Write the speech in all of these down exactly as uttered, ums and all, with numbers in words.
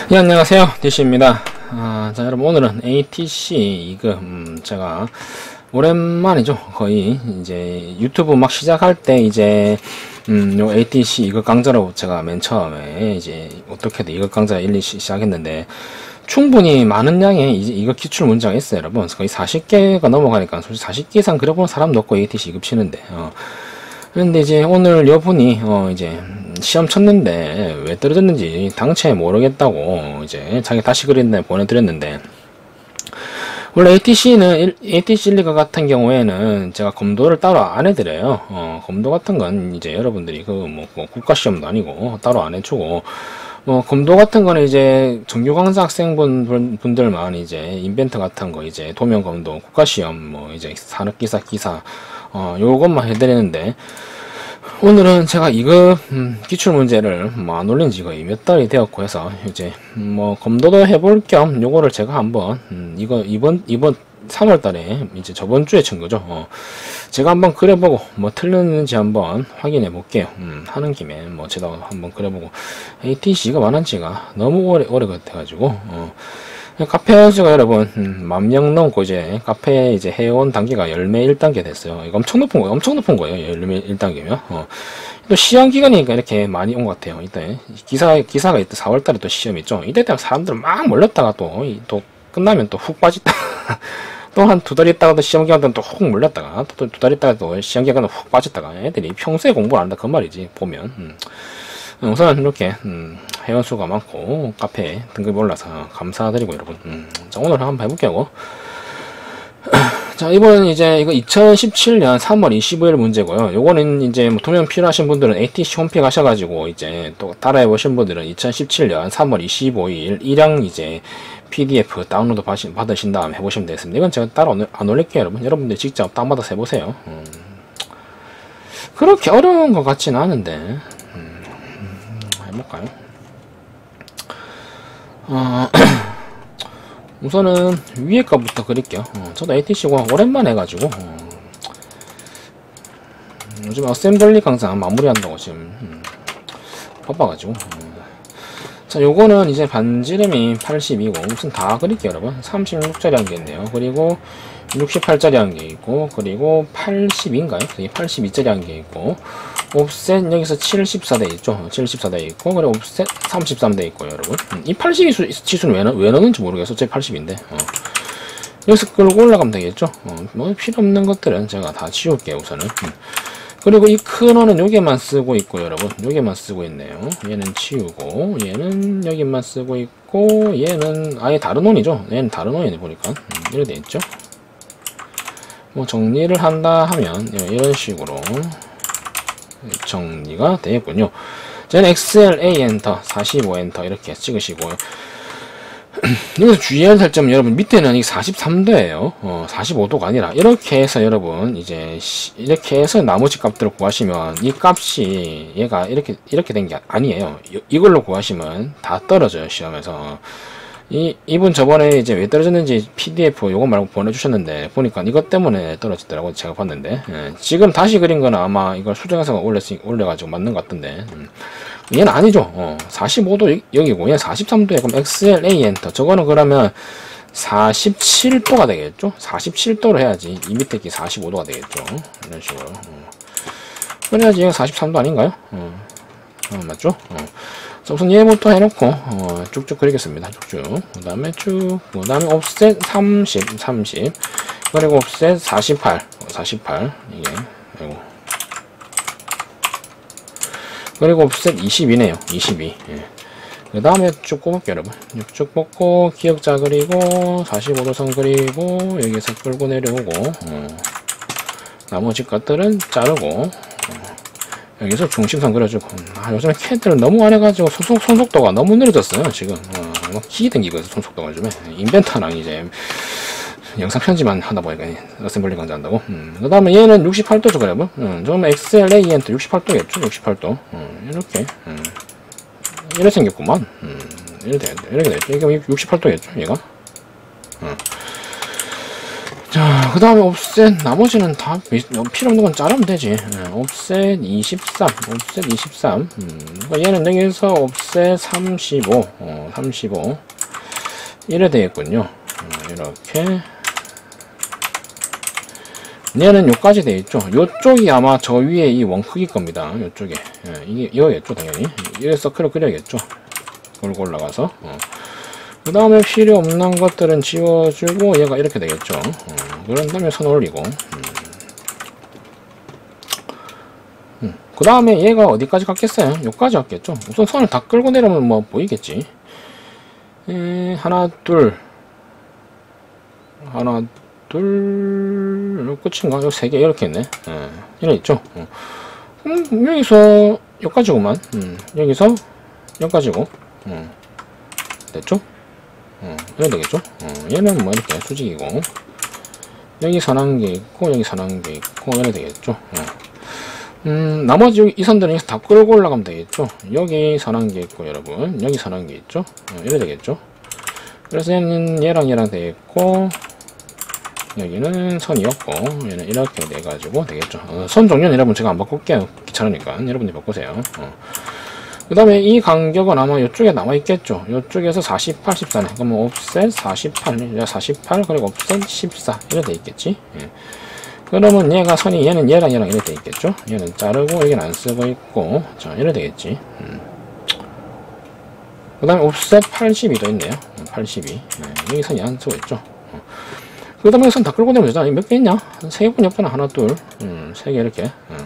예, 안녕하세요. 디씨입니다. 아, 자, 여러분, 오늘은 에이티씨, 이거, 음, 제가, 오랜만이죠. 거의, 이제, 유튜브 막 시작할 때, 이제, 음, 요 에이티씨 이거 강좌로 제가 맨 처음에, 이제, 어떻게든 이거 강좌 일, 이 시작했는데, 충분히 많은 양의 이제 이거 기출 문제가 있어요, 여러분. 거의 사십 개가 넘어가니까, 솔직히 사십 개 이상 그려보는 사람도 없고, 에이티씨 이급 치는데, 어. 그런데 이제 오늘 여분이, 어, 이제, 시험 쳤는데 왜 떨어졌는지 당최 모르겠다고 이제 자기 다시 그린데 보내드렸는데, 원래 에이티씨는 에이티씨 일, 이가 같은 경우에는 제가 검도를 따로 안 해드려요. 어, 검도 같은 건 이제 여러분들이 그 뭐 국가시험도 아니고 따로 안 해주고, 뭐 검도 같은 거는 이제 정규 강사 학생분 분들만 이제 인벤트 같은 거 이제 도면 검도, 국가시험, 뭐 이제 산업기사 기사, 어 요것만 해드리는데, 오늘은 제가 이거 음, 기출문제를 뭐 안 올린 지 거의 몇 달이 되었고 해서 이제 뭐 검도도 해볼 겸 요거를 제가 한번 음, 이거 이번 이번 삼월 달에 이제 저번 주에 친 거죠. 어, 제가 한번 그려보고 뭐 틀렸는지 한번 확인해 볼게요. 음, 하는 김에 뭐 제가 한번 그려보고, 에이티씨가 만한지가 너무 오래 오래 같아가지고 어, 카페 수가 여러분 음, 만 명 넘고 이제 카페 이제 해온 단계가 열매 일 단계 됐어요. 이거 엄청 높은 거예요. 엄청 높은 거예요. 열매 일 단계면. 어. 또 시험 기간이니까 이렇게 많이 온 것 같아요. 이때 기사 기사가 이때 사월 달에 또 시험 있죠. 이때 때문에 사람들 막 몰렸다가 또 또 끝나면 또 훅 빠졌다. 또 한 두 달 있다가 또 시험 기간 때는 또 훅 몰렸다가 또 두 달 있다가 또 시험 기간에 훅 빠졌다가, 애들이 평소에 공부를 안 한다 그 말이지 보면. 음. 우선 이렇게 음, 회원수가 많고 카페에 등급이 올라서 감사드리고 여러분. 음, 자, 오늘 한번 해볼게요. 자, 이번 이제 이거 이천십칠 년 삼월 이십오일 문제고요. 요거는 이제 뭐 도면 필요하신 분들은 에이티씨 홈페이지 가셔가지고 이제 또 따라해 보신 분들은 이천십칠 년 삼월 이십오일 일양 이제 피디에프 다운로드 받으신 다음 해보시면 되겠습니다. 이건 제가 따로 안 올릴게요, 여러분. 여러분들 직접 다운받아서 해보세요. 음, 그렇게 어려운 것 같지는 않은데. 해볼까요? 어, 우선은 위에 거부터 그릴게요. 어, 저도 에이티씨가 오랜만에 해가지고 어, 요즘 어셈블리 강사 마무리한다고 지금 음, 바빠가지고. 어. 자, 요거는 이제 반지름이 팔십이고 우선 다 그릴게요, 여러분. 삼십육 짜리 한 개 있네요. 그리고 육십팔 짜리 한 개 있고, 그리고 팔십인가요? 팔십이 짜리 한 개 있고, 옵셋 여기서 칠십사 대 있죠. 칠십사 대 있고, 그리고 옵셋 삼십삼 대 있고요, 여러분. 음, 이 팔십이 지수는 왜, 왜 넣는지 모르겠어. 제 팔십인데. 어. 여기서 끌고 올라가면 되겠죠. 어, 뭐 필요 없는 것들은 제가 다 지울게요, 우선은. 음. 그리고 이 큰 원은 여기만 쓰고 있고, 여러분. 여기만 쓰고 있네요. 얘는 치우고, 얘는 여기만 쓰고 있고, 얘는 아예 다른 원이죠. 얘는 다른 원이네, 보니까. 음, 이렇게 돼 있죠. 뭐 정리를 한다 하면 이런 식으로 정리가 되겠군요. 저는 엑셀 A 엔터, 사십오 엔터 이렇게 찍으시고요. 여기서 주의할 살점은 여러분, 밑에는 이 사십삼 도예요. 어, 사십오 도가 아니라 이렇게 해서 여러분 이제 시, 이렇게 해서 나머지 값들을 구하시면 이 값이 얘가 이렇게 이렇게 된 게 아니에요. 이, 이걸로 구하시면 다 떨어져요, 시험에서. 이, 이분 저번에 이제 왜 떨어졌는지 피디에프 요거 말고 보내주셨는데, 보니까 이것 때문에 떨어졌더라고, 제가 봤는데. 예, 지금 다시 그린 거는 아마 이걸 수정해서 올렸, 올려가지고 맞는 것 같던데. 음. 얘는 아니죠. 어, 사십오 도 여기고, 얘는 사십삼 도에 그럼 엑셀 A 엔터. 저거는 그러면 사십칠 도가 되겠죠? 사십칠 도로 해야지. 이 밑에 게 사십오 도가 되겠죠. 이런 식으로. 어. 그래야지 얘가 사십삼 도 아닌가요? 어, 어 맞죠? 어. 우선 얘부터 해놓고 어, 쭉쭉 그리겠습니다. 쭉쭉. 그 다음에 쭉, 그 다음에 옵셋 삼십, 삼십, 그리고 옵셋 사십팔, 사십팔 이게 아이고. 그리고 옵셋 이십이네요. 이십이. 예. 그 다음에 쭉 뽑을게요, 여러분. 쭉 뽑고 기역자 그리고 사십오 도 선 그리고 여기서 끌고 내려오고, 어. 나머지 것들은 자르고, 어. 여기서 중심선 그려주고. 아, 요즘에 캐드를 너무 안 해가지고 손속, 손속도가 너무 느려졌어요, 지금. 어, 뭐 기이 땡기고 해서 손속도가 요즘에. 인벤터랑 이제 영상 편집만 하다 보니까 어셈블리 강좌 한다고. 음. 그 다음에 얘는 육십팔 도죠, 그래요. 음, 좀 엑셀 A 엔터 육십팔 도겠죠, 육십팔 도. 음, 이렇게. 음. 이렇게 생겼구만. 음, 이렇게, 이렇게 됐죠. 이게 육십팔 도겠죠, 얘가. 음. 자, 그 다음에 옵셋, 나머지는 다 필요 없는 건 자르면 되지. 예, 옵셋 이십삼, 옵셋 이십삼. 음, 얘는 여기서 옵셋 삼십오, 어, 삼십오. 이래 되겠군요. 어, 이렇게. 얘는 요까지 되어있죠. 요쪽이 아마 저 위에 이 원 크기 겁니다. 요쪽에. 예, 이게, 이거겠죠, 당연히. 이래 서클을 그려야겠죠. 골고 올라가서. 어. 그 다음에 필요 없는 것들은 지워주고, 얘가 이렇게 되겠죠. 어. 그런 다음에 선 올리고. 음. 음. 그 다음에 얘가 어디까지 갔겠어요? 요까지 갔겠죠. 우선 선을 다 끌고 내려면 뭐 보이겠지. 에, 하나, 둘. 하나, 둘, 끝인가? 요 세 개, 이렇게 있네. 예, 이래 있죠. 어. 음, 여기서, 여기까지구만. 음, 여기서, 여기까지고. 어. 됐죠? 어, 이래 되겠죠? 어, 얘는 뭐 이렇게 수직이고. 여기 선한 게 있고, 여기 선한 게 있고, 이래 되겠죠? 어. 음, 나머지 여기 이 선들은 다 끌고 올라가면 되겠죠? 여기 선한 게 있고, 여러분. 여기 선한 게 있죠? 어, 이래 되겠죠? 그래서 얘는 얘랑 얘랑 되겠고, 여기는 선이었고, 얘는 이렇게 돼가지고 되겠죠. 어, 선 종류는 여러분 제가 안 바꿀게요. 귀찮으니까 여러분이 바꾸세요. 어. 그 다음에 이 간격은 아마 이쪽에 남아있겠죠. 이쪽에서 사십팔, 십사네. 그러면 옵셋 사십팔, 사십팔, 그리고 옵셋 십사. 이렇게 돼 있겠지. 예. 그러면 얘가 선이, 얘는 얘랑 얘랑 이렇게 돼 있겠죠. 얘는 자르고, 여기는 안 쓰고 있고, 자, 이렇게 되겠지. 음. 그 다음에 옵셋 팔십이도 있네요. 팔십이. 예. 여기 선이 안 쓰고 있죠. 어. 그 다음에 선 다 끌고 내면 되잖아. 몇 개 있냐? 세 번 옆에는 하나, 둘, 음, 세 개 이렇게. 음.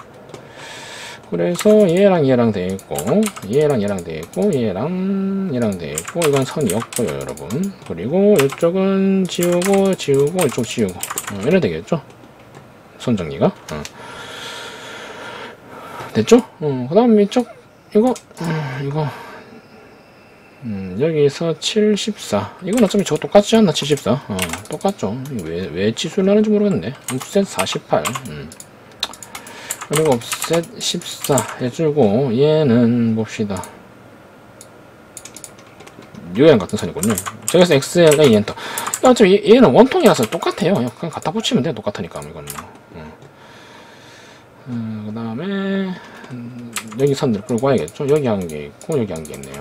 그래서 얘랑 얘랑 되어있고, 얘랑 얘랑 되어있고, 얘랑 얘랑 되어있고, 이건 선이었고요, 여러분. 그리고 이쪽은 지우고, 지우고, 이쪽 지우고. 어, 이래 되겠죠? 선 정리가. 어. 됐죠? 어, 그 다음 이쪽, 이거, 어, 이거. 음, 여기서 칠십사. 이건 어차피 저거 똑같지 않나? 칠십사. 어, 똑같죠. 왜, 왜 치수를 하는지 모르겠네. 옵셋 사십팔. 음. 그리고 옵셋 십사 해주고, 얘는 봅시다. 요양 같은 선이군요. 저기서 엑스엘에이 엔터. 어차피 얘, 얘는 원통이라서 똑같아요. 그냥 갖다 붙이면 돼. 똑같으니까, 이건 뭐. 어. 음, 그 다음에, 음, 여기 선들 끌고 와야겠죠. 여기 한 개 있고, 여기 한 개 있네요.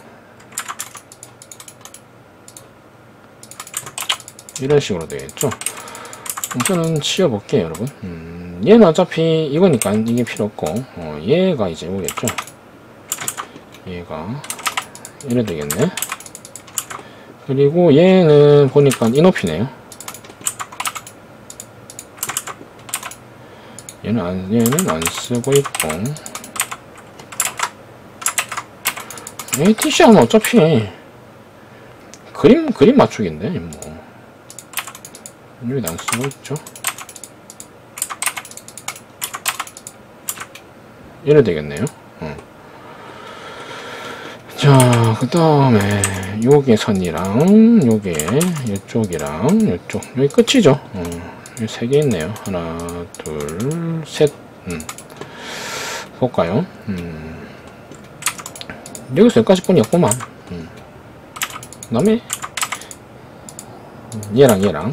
이런 식으로 되겠죠. 우선은 치워볼게요, 여러분. 음, 얘는 어차피 이거니까 이게 필요 없고, 어, 얘가 이제 오겠죠. 얘가 이래 되겠네. 그리고 얘는 보니까 이 높이네요. 얘는 안, 얘는 안 쓰고 있고. 에이티씨는 어차피 그림, 그림 맞추기인데, 뭐. 여기도 안 쓰고 있죠. 이래 되겠네요. 어. 자, 그 다음에 요게 선이랑 요게 이쪽이랑 요쪽 여기 끝이죠. 어. 여기 세 개 있네요. 하나, 둘, 셋. 음. 볼까요? 음. 여기서 여기까지 뿐이었구만. 음. 그 다음에 얘랑 얘랑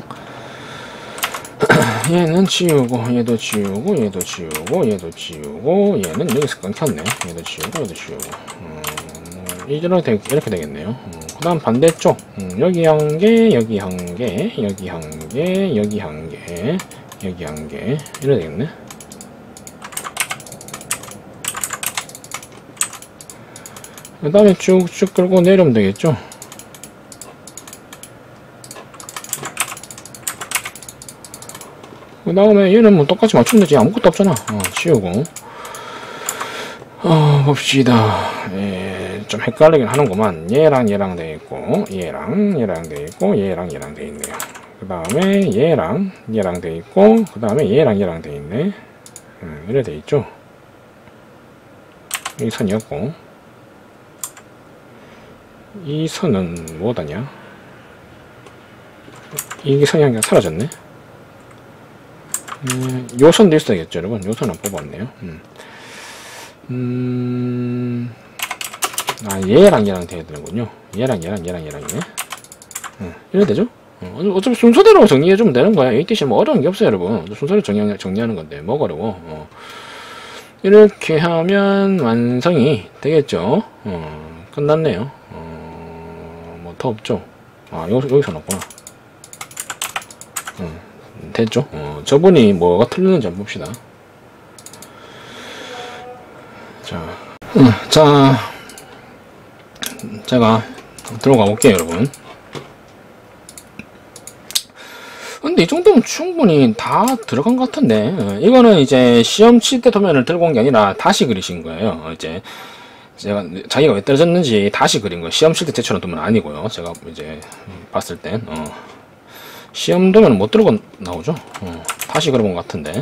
얘는 지우고, 얘도 지우고, 얘도 지우고, 얘도 지우고, 얘는 여기서 끊겼네. 얘도 지우고, 얘도 지우고. 음, 이렇게, 이렇게 되겠네요. 음, 그 다음 반대쪽. 음, 여기 한 개, 여기 한 개, 여기 한 개, 여기 한 개, 여기 한 개. 이래 되겠네. 그 다음에 쭉쭉 끌고 내려오면 되겠죠. 그 다음에 얘는 뭐 똑같이 맞추면 되지. 아무것도 없잖아. 어, 치우고. 어, 봅시다. 예, 좀 헷갈리긴 하는구만. 얘랑 얘랑 돼 있고, 얘랑 얘랑 돼 있고, 얘랑 얘랑 돼 있네요. 그 다음에 얘랑 얘랑 돼 있고, 그 다음에 얘랑 얘랑 돼 있네. 음, 이래 돼 있죠. 이 선이었고, 이 선은 뭐다냐? 이게 선이 한 개 사라졌네. 음, 요 선도 있어야겠죠, 여러분. 요 선은 뽑았네요. 음. 음, 아, 얘랑 얘랑 돼야 되는군요. 얘랑 얘랑 얘랑 얘랑 얘. 음, 이래 되죠? 어, 어차피 순서대로 정리해주면 되는 거야. 에이티씨 뭐 어려운 게 없어요, 여러분. 순서대로 정리, 정리하는 건데, 뭐가 어려워. 어. 이렇게 하면 완성이 되겠죠. 어, 끝났네요. 어, 뭐 더 없죠. 아, 여기서, 여기서 넣었구나. 어, 됐죠. 어, 저분이 뭐가 틀렸는지 한번 봅시다. 자, 음, 자, 제가 들어가 볼게요, 여러분. 근데 이 정도면 충분히 다 들어간 것 같은데, 이거는 이제 시험 칠 때 도면을 들고 온 게 아니라 다시 그리신 거예요. 이제 제가 자기가 왜 떨어졌는지 다시 그린 거예요. 시험 칠 때 제출한 도면 아니고요. 제가 이제 봤을 땐 어. 시험 도면은 못 들고 나오죠. 어. 다시 그려본 것 같은데.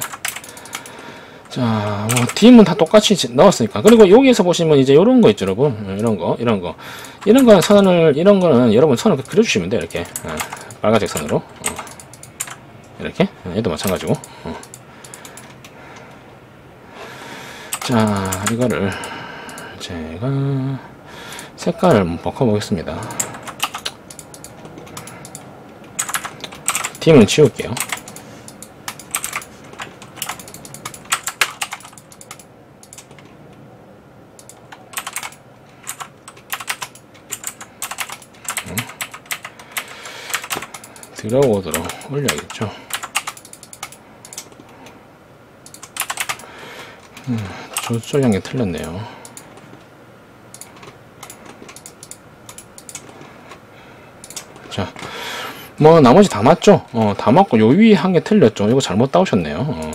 자, 뭐 D는 다 똑같이 넣었으니까. 그리고 여기에서 보시면 이제 이런 거 있죠, 여러분. 이런 거, 이런 거, 이런 거는 선을, 이런 거는 여러분 선을 그려주시면 돼요, 이렇게. 어. 빨간색 선으로. 어. 이렇게. 얘도 마찬가지고. 어. 자, 이거를 제가 색깔을 한번 바꿔보겠습니다. 팀은 치울게요. 들어오도록 올려야겠죠. 음, 저쪽 향이 틀렸네요. 자, 뭐 나머지 다 맞죠? 어, 다 맞고 요 위에 한 개 틀렸죠. 이거 잘못 따오셨네요. 어.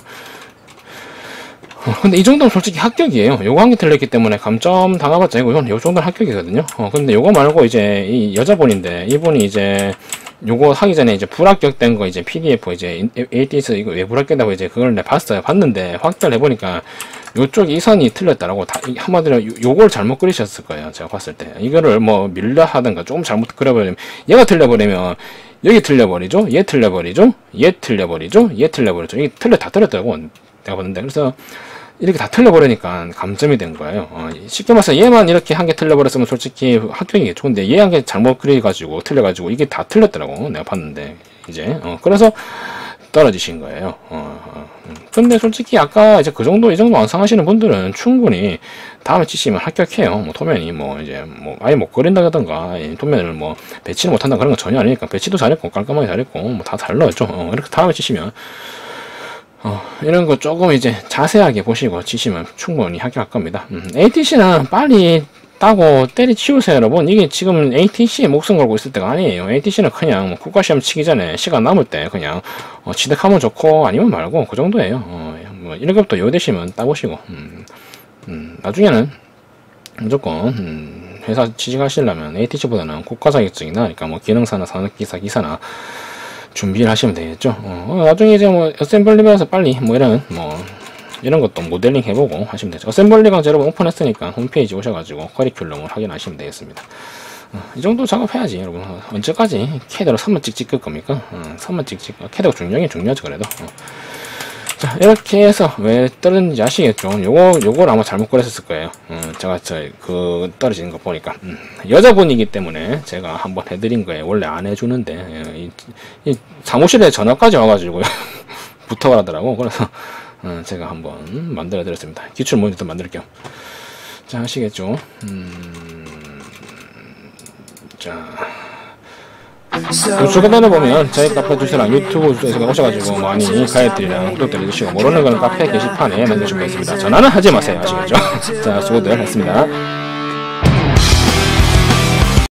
어, 근데 이 정도면 솔직히 합격이에요. 요거 한 개 틀렸기 때문에 감점 당해봤자 이거 요 정도는 합격이거든요. 어, 근데 요거 말고 이제 이 여자분인데 이분이 이제 요거 하기 전에 이제 불합격된 거 이제 피디에프 이제 에이티에스 이거 왜 불합격이라고 이제 그걸 내가 봤어요. 봤는데 확대를 해보니까 요쪽 이 선이 틀렸다라고 다 한마디로 요걸 잘못 그리셨을 거예요. 제가 봤을 때 이거를 뭐 밀려 하든가 조금 잘못 그려버리면 얘가 틀려버리면 여기 틀려버리죠. 얘 틀려버리죠. 얘 틀려버리죠. 얘 틀려버리죠. 이게 틀려 다 틀렸다고 내가 봤는데 그래서 이렇게 다 틀려버리니까 감점이 된 거예요. 어, 쉽게 말해서 얘만 이렇게 한 개 틀려버렸으면 솔직히 합격이겠죠. 근데 얘 한 개 잘못 그려가지고 틀려가지고 이게 다 틀렸더라고 내가 봤는데 이제 어, 그래서 떨어지신 거예요. 어, 어. 근데 솔직히 아까 이제 그 정도 이 정도 완성하시는 분들은 충분히 다음에 치시면 합격해요. 뭐 도면이 뭐 이제 뭐 아예 못 그린다던가 도면을 뭐 배치를 못한다 그런 건 전혀 아니니까 배치도 잘했고 깔끔하게 잘했고 뭐 다 잘 넣었죠. 어, 이렇게 다음에 치시면. 어, 이런 거 조금 이제 자세하게 보시고 치시면 충분히 합격할 겁니다. 음, 에이티씨는 빨리 따고 때리치우세요, 여러분. 이게 지금 에이티씨에 목숨 걸고 있을 때가 아니에요. 에이티씨는 그냥 뭐 국가시험 치기 전에 시간 남을 때 그냥 어, 취득하면 좋고 아니면 말고 그 정도예요. 어, 뭐 일 급부터 요 되시면 따보시고 음, 음, 나중에는 무조건 음, 회사 취직하시려면 에이티씨보다는 국가 자격증이나 그러니까 뭐 기능사나 산업기사 기사나 준비를 하시면 되겠죠. 어, 나중에 이제 뭐 어셈블리면서 빨리 뭐 이런 뭐 이런 것도 모델링 해보고 하시면 되죠. 어셈블리 강좌 여러분 오픈했으니까 홈페이지 오셔가지고 커리큘럼을 확인하시면 되겠습니다. 어, 이 정도 작업해야지 여러분. 어, 언제까지 캐드로 선만 찍찍 끌 겁니까? 어, 선만 찍찍 캐드가 중요하긴 중요하죠 그래도. 어. 자 이렇게 해서 왜 떨어졌는지 아시겠죠? 요거 요걸 아마 잘못 그렸을 거예요. 어, 제가 저 그 떨어지는 거 보니까 음, 여자분이기 때문에 제가 한번 해드린 거예요. 원래 안 해주는데 예, 이, 이 사무실에 전화까지 와가지고 붙어가더라고. 그래서 어, 제가 한번 만들어 드렸습니다. 기출 모니터 만들게요. 자 아시겠죠? 음, 자. 주소단을 보면 저희 카페 주소랑 유튜브 주소에서 오셔가지고 많이 가입들이랑 구독들 해주시고 모르는 거는 카페 게시판에 남겨주시면 되겠습니다. 전화는 하지 마세요. 아시겠죠? 자 수고들 했습니다.